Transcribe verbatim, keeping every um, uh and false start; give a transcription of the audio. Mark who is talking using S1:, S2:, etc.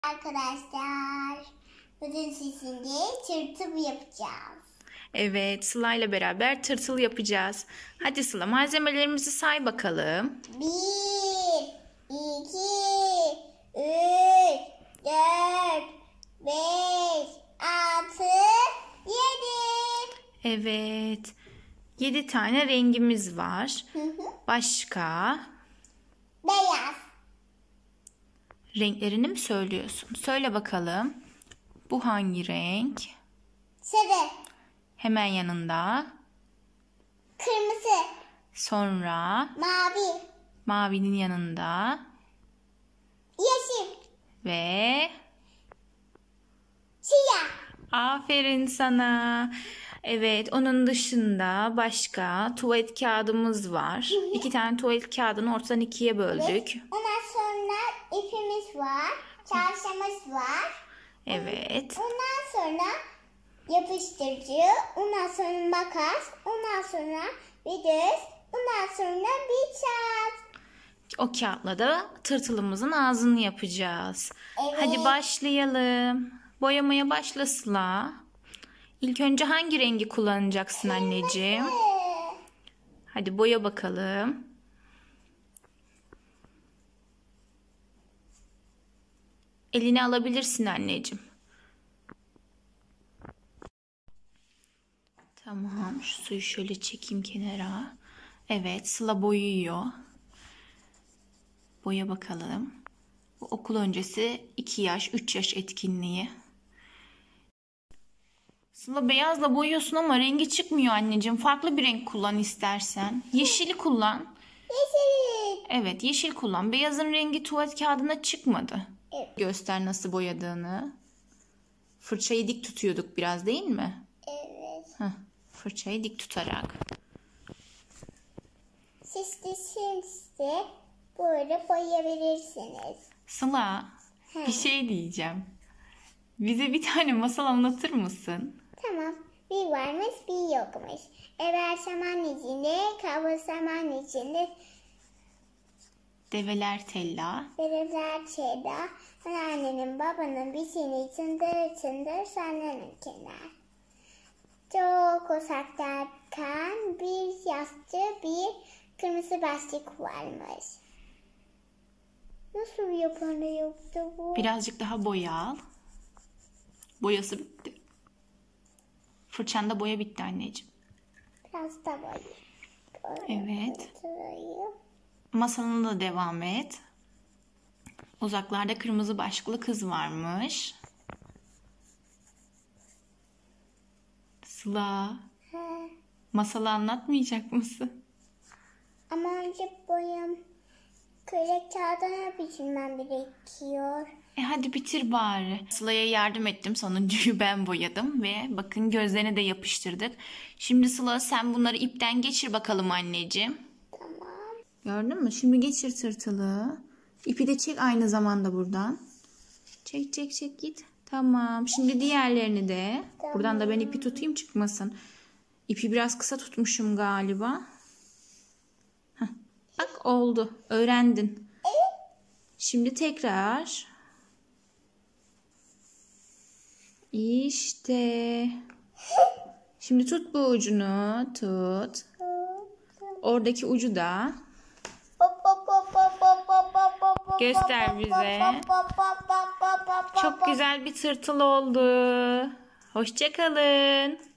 S1: Arkadaşlar, bugün sizinle tırtıl yapacağız.
S2: Evet, Sıla ile beraber tırtıl yapacağız. Hadi Sıla, malzemelerimizi say bakalım.
S1: Bir, iki, üç, dört, beş, altı, yedi.
S2: Evet, yedi tane rengimiz var.
S1: Hı hı.
S2: Başka?
S1: Beyaz.
S2: Renklerini mi söylüyorsun? Söyle bakalım. Bu hangi renk?
S1: Sarı.
S2: Hemen yanında.
S1: Kırmızı.
S2: Sonra
S1: Mavi.
S2: mavinin yanında.
S1: Yeşil.
S2: Ve
S1: Siyah.
S2: aferin sana. Evet, onun dışında başka tuvalet kağıdımız var.
S1: Hı hı.
S2: İki tane tuvalet kağıdını ortadan ikiye böldük.
S1: Evet. Ondan sonra ipimiz var. Çarşamız var.
S2: Evet.
S1: Ondan sonra yapıştırıcı, ondan sonra makas, ondan sonra bir düz, ondan sonra bir çat.
S2: O kağıtla da tırtılımızın ağzını yapacağız.
S1: Evet.
S2: Hadi başlayalım. Boyamaya başla Sıla. İlk önce hangi rengi kullanacaksın anneciğim?
S1: Ee,
S2: Hadi boya bakalım. Eline alabilirsin anneciğim. Tamam, şu suyu şöyle çekeyim kenara. Evet, Sıla boyuyor. Boya bakalım. Bu okul öncesi iki yaş, üç yaş etkinliği. Sıla beyazla boyuyorsun ama rengi çıkmıyor anneciğim. Farklı bir renk kullan istersen. Yeşili kullan.
S1: Yeşil.
S2: Evet, yeşil kullan. Beyazın rengi tuvalet kağıdına çıkmadı.
S1: Evet.
S2: Göster nasıl boyadığını. Fırçayı dik tutuyorduk biraz, değil mi?
S1: Evet.
S2: Heh, fırçayı dik tutarak.
S1: Siz de şimdi böyle boyayabilirsiniz.
S2: Sıla, bir şey diyeceğim. Bize bir tane masal anlatır mısın?
S1: Tamam. Bir varmış bir yokmuş. Evvel saman içinde, kabul saman içinde,
S2: Develer tella.
S1: verirler çeyda. Anneannenin babanın bir seni çındır çındır senden Çok uzaklarken bir yastığı bir kırmızı başlık varmış. Nasıl yapanı yaptı bu?
S2: Birazcık daha boya al. Boyası bitti. Fırçanda boya bitti anneciğim.
S1: Biraz da boya.
S2: Evet.
S1: Şurayı.
S2: Masalına da devam et. Uzaklarda kırmızı başlıklı kız varmış. Sıla,
S1: He.
S2: masalı anlatmayacak mısın?
S1: Ama önce boyam köle kağıdına biçilmem gerekiyor.
S2: E hadi bitir bari. Sıla'ya yardım ettim. Sonuncuyu ben boyadım ve bakın gözlerine de yapıştırdık. Şimdi Sıla sen bunları ipten geçir bakalım anneciğim.
S1: Tamam.
S2: Gördün mü? Şimdi geçir tırtılı. İpi de çek aynı zamanda buradan. Çek çek çek git. Tamam. Şimdi diğerlerini de.
S1: Tamam.
S2: Buradan da ben ipi tutayım çıkmasın. İpi biraz kısa tutmuşum galiba. Heh. Bak oldu. Öğrendin. Şimdi tekrar. İşte. Şimdi tut bu ucunu. Tut. Oradaki ucu da. Göster bize. Çok güzel bir tırtıl oldu. Hoşça kalın.